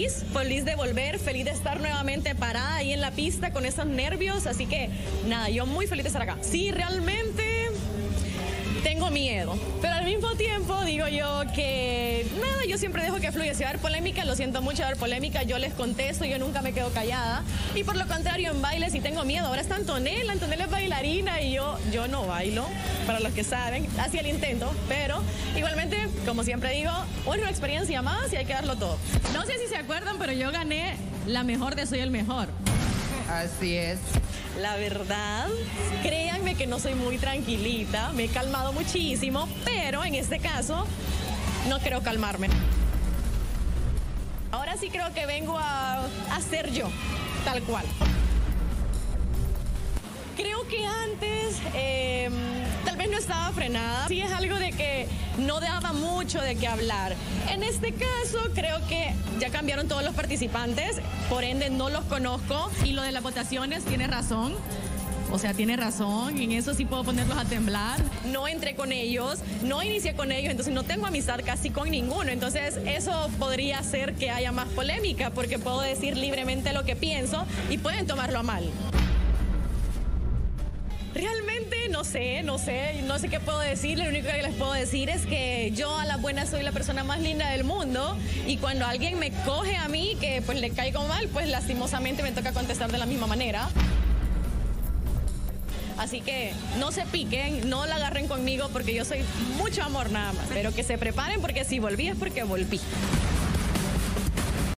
feliz de volver, feliz de estar nuevamente parada ahí en la pista con esos nervios, así que nada, yo muy feliz de estar acá. Sí, realmente tengo miedo, pero al mismo tiempo digo yo que nada, yo siempre dejo que fluya. Si va a haber polémica, lo siento mucho, va a haber polémica, yo les contesto, yo nunca me quedo callada. Y por lo contrario, en baile sí tengo miedo. Ahora está Antonella es bailarina y yo no bailo, para los que saben, hacía el intento, pero igualmente, como siempre digo, una experiencia más y hay que darlo todo. No sé si se acuerdan, pero yo gané la mejor de Soy el Mejor. Así es. La verdad, créanme que no soy muy tranquilita, me he calmado muchísimo, pero en este caso no quiero calmarme. Ahora sí creo que vengo a ser yo, tal cual. Creo que antes tal vez no estaba frenada. Sí es algo de que no daba mucho de qué hablar. En este caso creo que ya cambiaron todos los participantes, por ende no los conozco. Y lo de las votaciones tiene razón. O sea, tiene razón, en eso sí puedo ponerlos a temblar. No entré con ellos, no inicié con ellos, entonces no tengo amistad casi con ninguno. Entonces eso podría hacer que haya más polémica, porque puedo decir libremente lo que pienso y pueden tomarlo a mal. Realmente no sé qué puedo decir. Lo único que les puedo decir es que yo a la buena soy la persona más linda del mundo y cuando alguien me coge a mí que pues le caigo mal, pues lastimosamente me toca contestar de la misma manera. Así que no se piquen, no la agarren conmigo porque yo soy mucho amor nada más, pero que se preparen porque si volví es porque volví.